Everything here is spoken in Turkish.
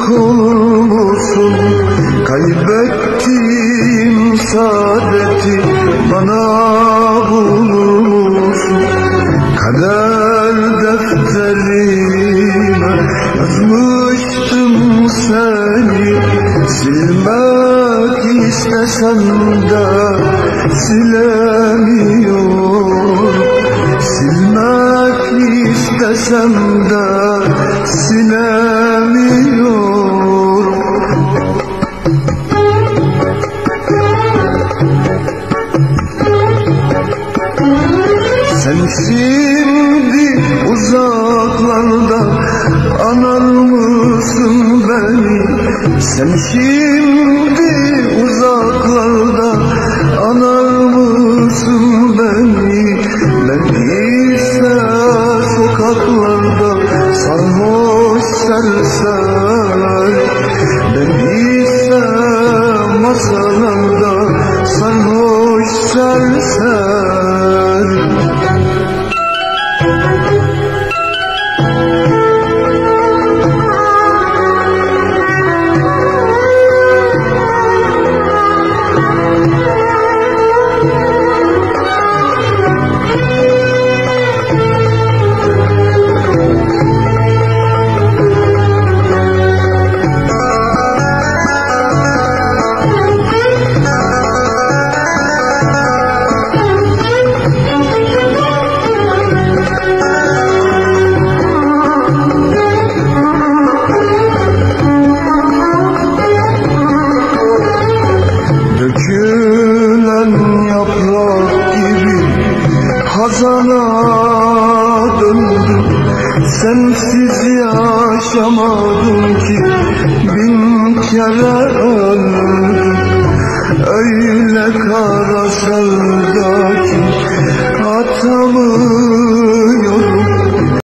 olur musun? Kaybettiğim saadeti bana bulur musun? Kader defterime yazmıştım seni, silmek istesem de silemiyorum. Silmek istesem de silemiyorum. Sen şimdi uzaklarda anar mısın beni? Sen şimdi uzaklarda anar mısın beni? Ben ise sokaklarda sarhoş serseri. Ben ise masalarda sarhoş serseri. Dökülen yaprak gibi hazana döndüm. Sensiz yaşamadım ki bin kere